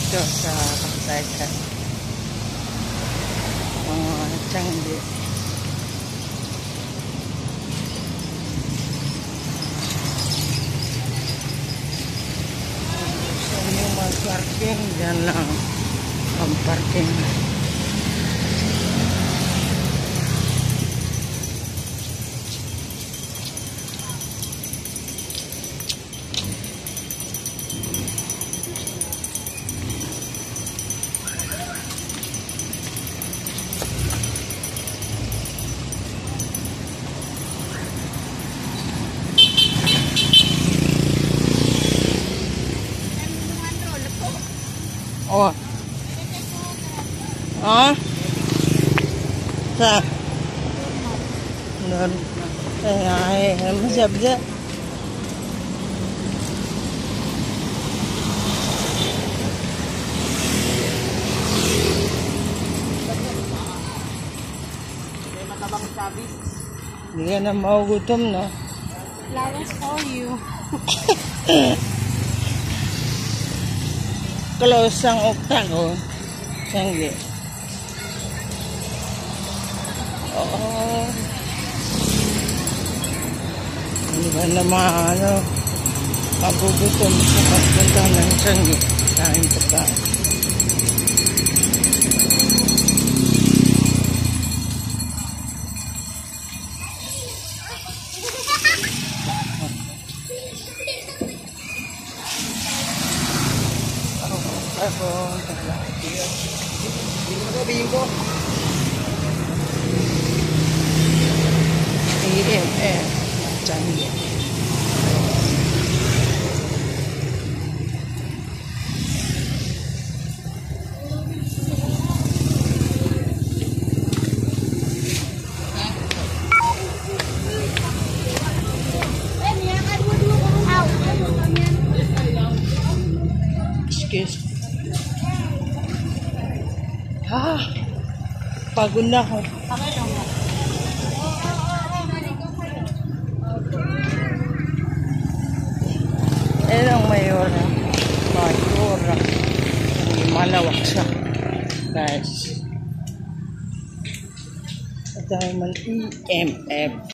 dito sa Kasaykan. Mga tiyanggi. So, yung mag-parking, dyan lang ang parking. Oh. Ah? Sa? Nun. Ay, masabda. Hindi ka na maugutom, no? Flowers for you. Close ang ukta ko. Sanggi. Oo. Hindi ba naman, magugutom sa pagpunta ng sanggi. Kain pa. Ako, bingo. EMF. Canggih. Excuse. Pagod na ako. Ang mayora. Mayora. Hindi malawak siya. Guys. At dahil man EMF.